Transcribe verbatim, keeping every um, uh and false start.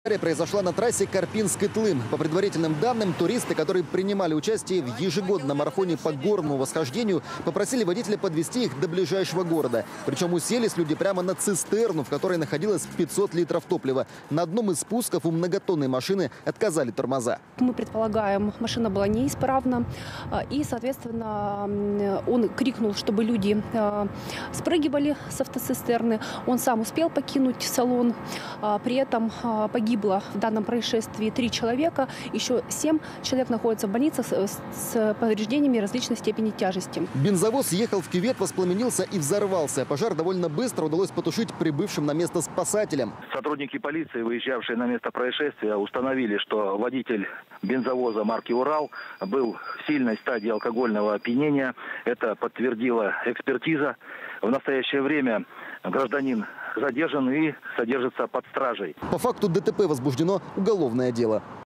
Произошла на трассе Карпинск-Итлым. По предварительным данным, туристы, которые принимали участие в ежегодном марафоне по горному восхождению, попросили водителя подвезти их до ближайшего города. Причем уселись люди прямо на цистерну, в которой находилось пятьсот литров топлива. На одном из спусков у многотонной машины отказали тормоза. Мы предполагаем, машина была неисправна. И, соответственно, он крикнул, чтобы люди спрыгивали с автоцистерны. Он сам успел покинуть салон. При этом погиб в данном происшествии три человека, еще семь человек находятся в больницах с повреждениями различной степени тяжести. Бензовоз ехал в кювет, воспламенился и взорвался. Пожар довольно быстро удалось потушить прибывшим на место спасателям. Сотрудники полиции, выезжавшие на место происшествия, установили, что водитель бензовоза марки «Урал» был в сильной стадии алкогольного опьянения. Это подтвердила экспертиза. В настоящее время гражданин задержан и содержится под стражей. По факту ДТП возбуждено уголовное дело.